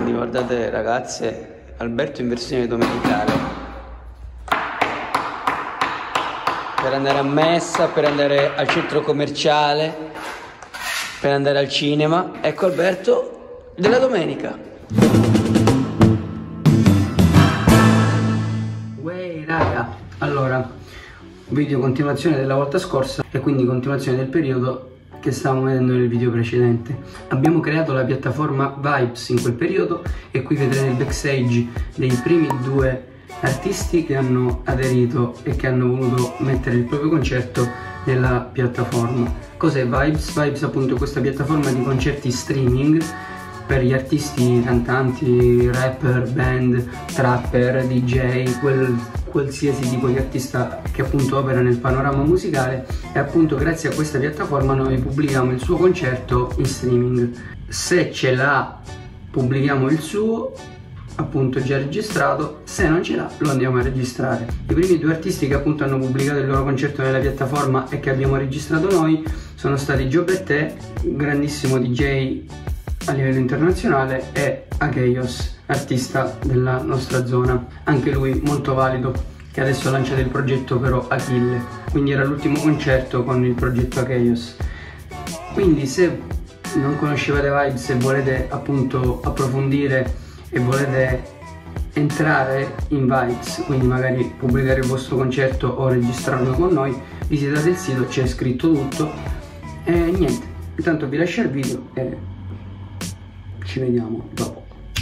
Quindi guardate ragazze, Alberto in versione domenicale, per andare a messa, per andare al centro commerciale, per andare al cinema. Ecco Alberto della domenica. Uè raga, allora, video continuazione della volta scorsa e quindi continuazione del periodo che stavamo vedendo nel video precedente. Abbiamo creato la piattaforma Vibes in quel periodo e qui vedrete il backstage dei primi due artisti che hanno aderito e che hanno voluto mettere il proprio concerto nella piattaforma. Cos'è Vibes? Vibes appunto è questa piattaforma di concerti streaming per gli artisti, cantanti, rapper, band, trapper, DJ, qualsiasi tipo di artista che appunto opera nel panorama musicale, e appunto grazie a questa piattaforma noi pubblichiamo il suo concerto in streaming. Se ce l'ha pubblichiamo il suo appunto già registrato, se non ce l'ha lo andiamo a registrare. I primi due artisti che appunto hanno pubblicato il loro concerto nella piattaforma e che abbiamo registrato noi sono stati Giobetté, grandissimo DJ a livello internazionale, e Akeios, artista della nostra zona, anche lui molto valido, che adesso ha lanciato il progetto però Achille, quindi era l'ultimo concerto con il progetto Akeios. Quindi se non conoscevate Vibes e volete appunto approfondire e volete entrare in Vibes, quindi magari pubblicare il vostro concerto o registrarlo con noi, visitate il sito, c'è scritto tutto e niente, intanto vi lascio il video e ci vediamo dopo.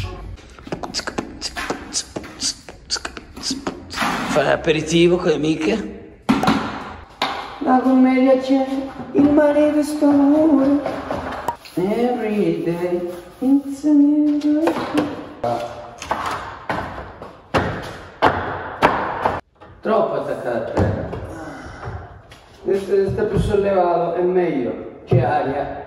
Fare l'aperitivo con le amiche. La commedia c'è, il mare di stone. Every day it's a new day. Troppo attaccato a terra. Adesso sta più sollevato, è meglio, c'è aria.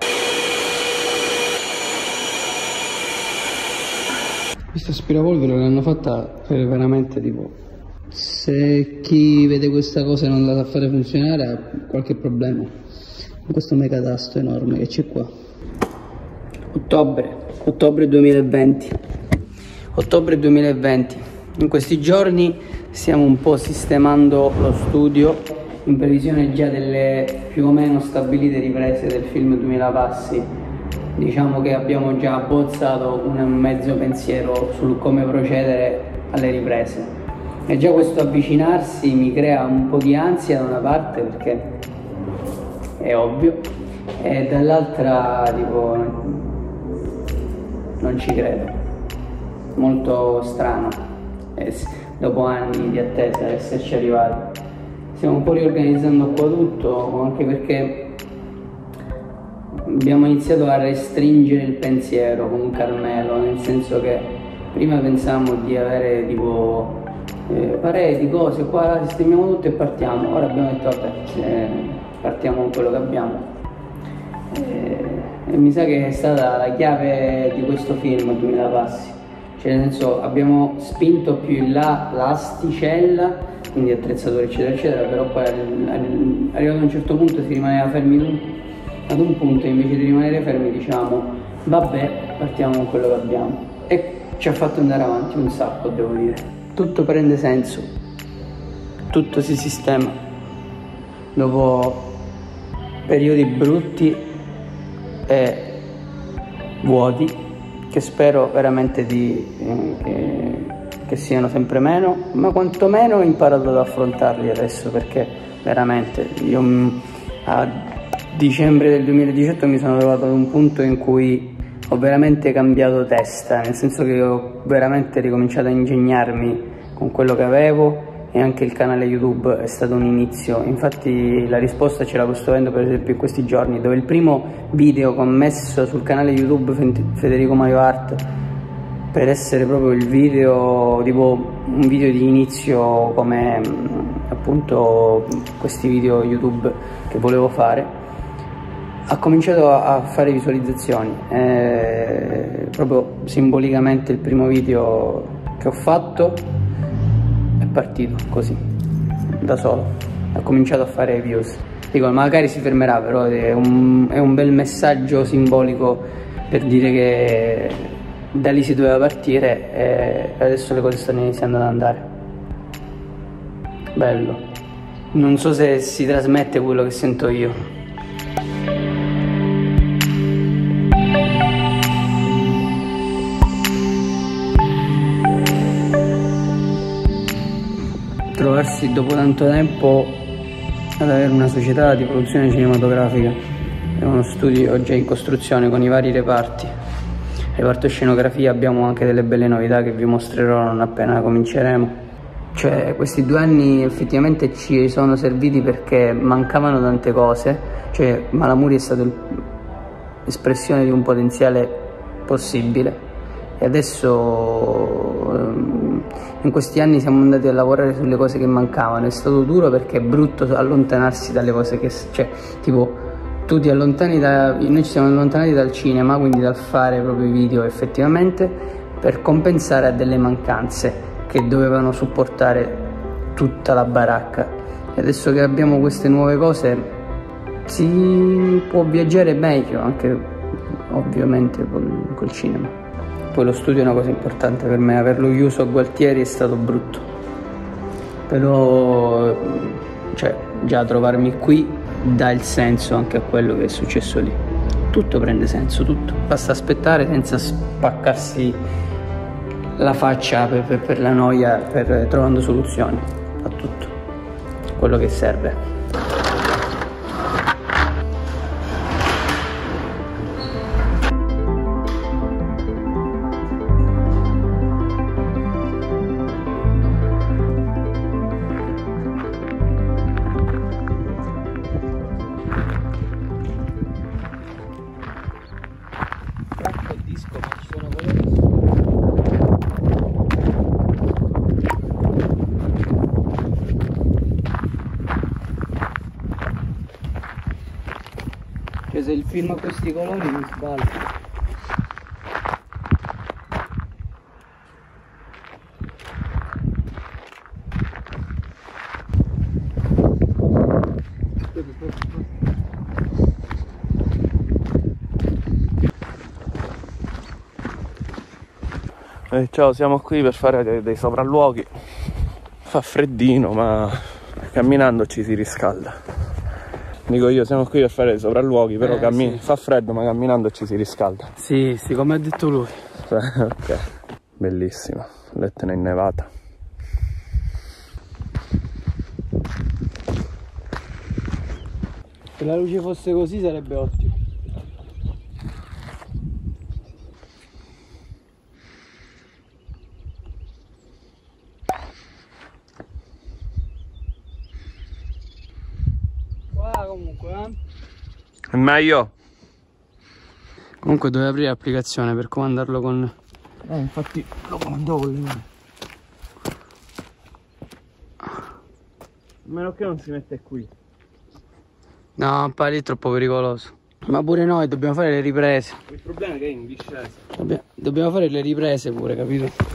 Questa aspirapolvere l'hanno fatta per veramente tipo, se chi vede questa cosa e non la sa fare funzionare ha qualche problema con questo megatasto enorme che c'è qua. Ottobre 2020. Ottobre 2020. In questi giorni stiamo un po' sistemando lo studio in previsione già delle più o meno stabilite riprese del film 2000 passi. Diciamo che abbiamo già abbozzato un mezzo pensiero sul come procedere alle riprese, e già questo avvicinarsi mi crea un po' di ansia da una parte perché è ovvio, e dall'altra tipo non ci credo, molto strano, dopo anni di attesa ad esserci arrivati. Stiamo un po' riorganizzando qua tutto, anche perché abbiamo iniziato a restringere il pensiero con un Carmelo, nel senso che prima pensavamo di avere tipo pareti, cose, qua sistemiamo tutto e partiamo. Ora abbiamo detto vabbè, partiamo con quello che abbiamo, e mi sa che è stata la chiave di questo film 2000 passi, cioè nel senso abbiamo spinto più in là l'asticella, quindi attrezzatori eccetera eccetera, però poi arrivato a un certo punto si rimaneva fermi ad un punto, invece di rimanere fermi diciamo vabbè, partiamo con quello che abbiamo, e ci ha fatto andare avanti un sacco, devo dire. Tutto prende senso, tutto si sistema dopo periodi brutti e vuoti che spero veramente che siano sempre meno, ma quantomeno ho imparato ad affrontarli adesso, perché veramente io a dicembre del 2018 mi sono trovato ad un punto in cui ho veramente cambiato testa, nel senso che ho veramente ricominciato a ingegnarmi con quello che avevo, e anche il canale YouTube è stato un inizio. Infatti la risposta ce la sto avendo per esempio in questi giorni, dove il primo video che ho messo sul canale YouTube Federico Mario Art, per essere proprio il video, tipo un video di inizio come appunto questi video YouTube che volevo fare, ha cominciato a fare visualizzazioni. Proprio simbolicamente il primo video che ho fatto è partito così, da solo, ha cominciato a fare views. Dico, magari si fermerà, però è un bel messaggio simbolico per dire che da lì si doveva partire e adesso le cose stanno iniziando ad andare. Bello. Non so se si trasmette quello che sento io. Trovarsi dopo tanto tempo ad avere una società di produzione cinematografica è uno studio già in costruzione con i vari reparti. Reparto scenografia abbiamo anche delle belle novità che vi mostrerò non appena cominceremo. Cioè, questi 2 anni effettivamente ci sono serviti perché mancavano tante cose. Cioè, Malamuri è stato l'espressione di un potenziale possibile e adesso in questi anni siamo andati a lavorare sulle cose che mancavano. È stato duro perché è brutto allontanarsi dalle cose che, cioè, tipo, tu ti allontani noi ci siamo allontanati dal cinema, quindi dal fare proprio i video effettivamente, per compensare a delle mancanze che dovevano supportare tutta la baracca. E adesso che abbiamo queste nuove cose si può viaggiare meglio, anche ovviamente col cinema. Poi lo studio è una cosa importante per me, averlo chiuso a Gualtieri è stato brutto, però cioè, già trovarmi qui dà il senso anche a quello che è successo lì. Tutto prende senso, tutto. Basta aspettare senza spaccarsi la faccia per la noia, trovando soluzioni a tutto quello che serve. Cioè, se il film ha questi colori mi sbaglio. Ciao, siamo qui per fare dei sopralluoghi. Fa freddino, ma camminando ci si riscalda. Dico io, siamo qui per fare dei sopralluoghi, però sì. Fa freddo, ma camminando ci si riscalda. Sì, come ha detto lui. Ok, bellissimo, l'Etna innevata. Se la luce fosse così sarebbe ottimo. Comunque è meglio. Comunque dovevo aprire l'applicazione per comandarlo con... infatti lo comando con le mani. A meno che non si mette qui. No, poi lì è troppo pericoloso. Ma pure noi dobbiamo fare le riprese. Il problema è che è in discesa. Dobbiamo fare le riprese pure, capito?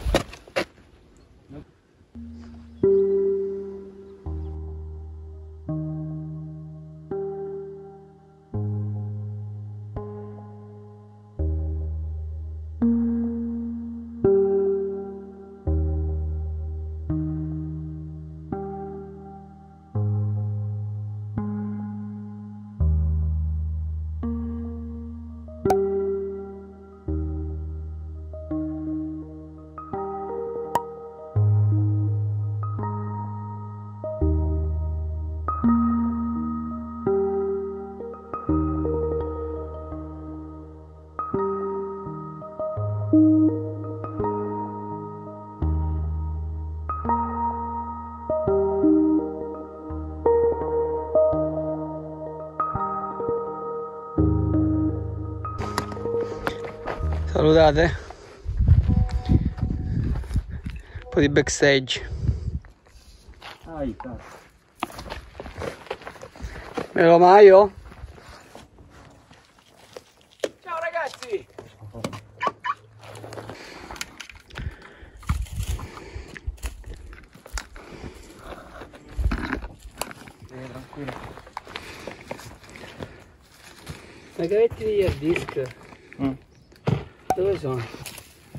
Salutate. Un po' di backstage. Melo Maio. Ciao ragazzi. Tranquillo. Le cavetti degli hard disk. Dove sono?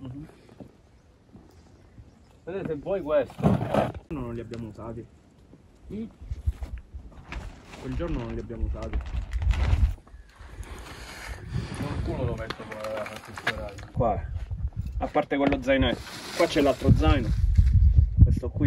Vedete, se vuoi questo, non li abbiamo usati. Quel giorno non li abbiamo usati. Qualcuno lo metto qua. A parte quello zainetto. Qua c'è l'altro zaino. Questo qui.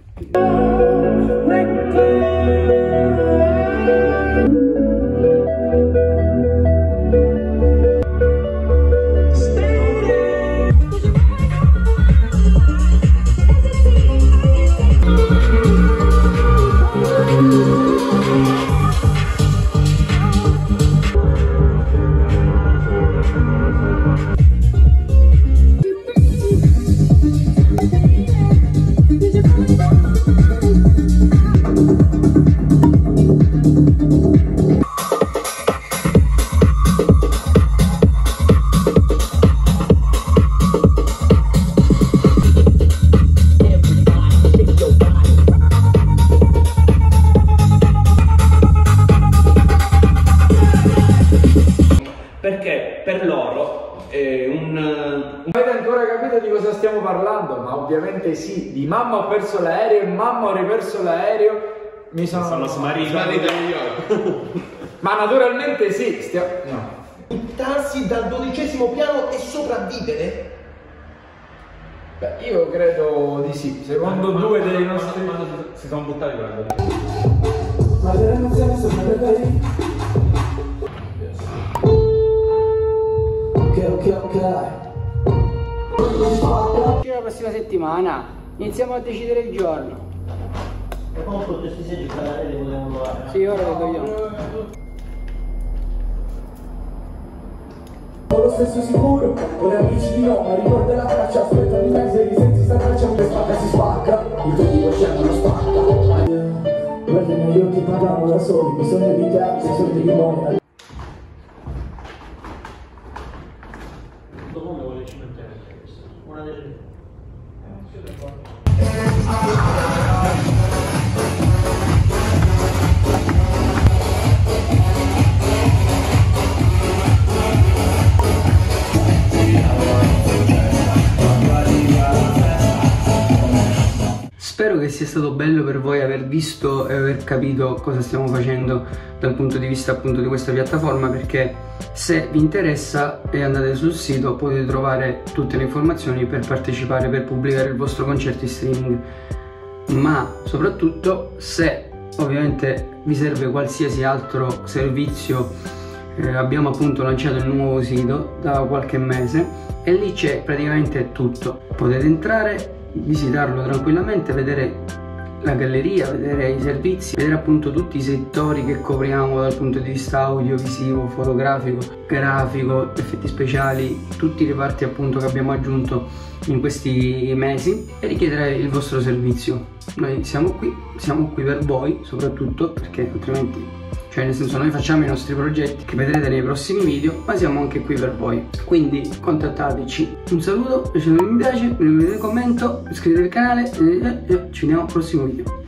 Perché per loro è un... Avete ancora capito di cosa stiamo parlando? Ma ovviamente sì, di mamma ho perso l'aereo e mamma ho riperso l'aereo. Mi sono smarrito io. Ma naturalmente sì, no. Buttarsi dal 12° piano e sopravvivere? Beh, io credo di sì, secondo due dei nostri... si sono buttati per Ok. La prossima settimana iniziamo a decidere il giorno. E come questi seggi per l'aereo volevano lavorare? Sì, ora lo togliamo. Lo stesso sicuro, con le amici di Roma, ricorda la traccia, aspetta di mese, risenti sta traccia, che spacca si spacca, il tuo tipo scende lo spacca. Guarda i miei occhi parlano da soli, bisogna evitare se sono dei limoni. Come vuole cimentare questo? Una delle... Spero che sia stato bello per voi aver visto e aver capito cosa stiamo facendo dal punto di vista appunto di questa piattaforma, perché se vi interessa e andate sul sito potete trovare tutte le informazioni per partecipare, per pubblicare il vostro concerto in streaming. Ma soprattutto, se ovviamente vi serve qualsiasi altro servizio, abbiamo appunto lanciato il nuovo sito da qualche mese e lì c'è praticamente tutto. Potete entrare, visitarlo tranquillamente, vedere la galleria, vedere i servizi, vedere appunto tutti i settori che copriamo dal punto di vista audiovisivo, fotografico, grafico, effetti speciali, tutti i reparti appunto che abbiamo aggiunto in questi mesi, e richiedere il vostro servizio. Noi siamo qui per voi soprattutto, perché altrimenti, cioè nel senso, noi facciamo i nostri progetti che vedrete nei prossimi video, ma siamo anche qui per voi, quindi contattateci. Un saluto, lasciate un mi piace, un commento, iscrivetevi al canale e ci vediamo al prossimo video.